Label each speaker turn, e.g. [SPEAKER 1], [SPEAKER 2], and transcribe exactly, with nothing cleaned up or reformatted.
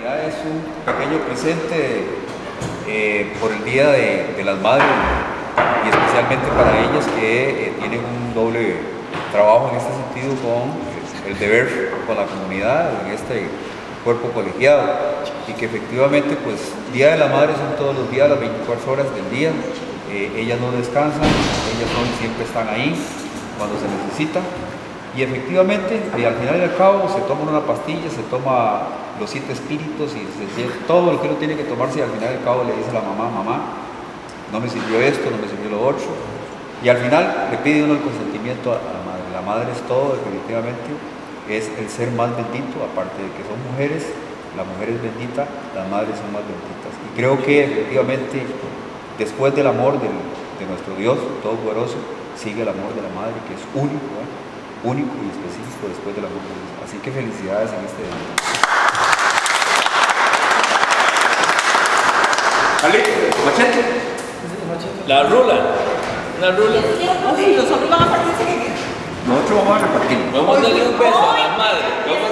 [SPEAKER 1] realidad es un pequeño presente eh, por el Día de, de las Madres y especialmente para ellas que eh, tienen un doble trabajo en este sentido con el deber con la comunidad, en este cuerpo colegiado, y que efectivamente pues Día de la Madre son todos los días, las veinticuatro horas del día. Eh, ellas no descansan, ellas son, siempre están ahí cuando se necesita, y efectivamente y al final y al cabo se toma una pastilla, se toma los siete espíritus y se, todo lo que uno tiene que tomarse, y al final y al cabo le dice a la mamá: mamá, no me sirvió esto, no me sirvió lo otro, y al final le pide uno el consentimiento a la madre. La madre es todo, definitivamente es el ser más bendito, aparte de que son mujeres, la mujer es bendita, las madres son más benditas, y creo que efectivamente después del amor del, de nuestro Dios Todopoderoso sigue el amor de la madre, que es único, ¿eh? único y específico después del amor de Dios. Así que felicidades en este día.
[SPEAKER 2] Machete.
[SPEAKER 3] La rula. Una rula.
[SPEAKER 4] Uy, los hombres van a participar.
[SPEAKER 1] Nosotros vamos a repartir.
[SPEAKER 3] Vamos a darle un beso a la madre.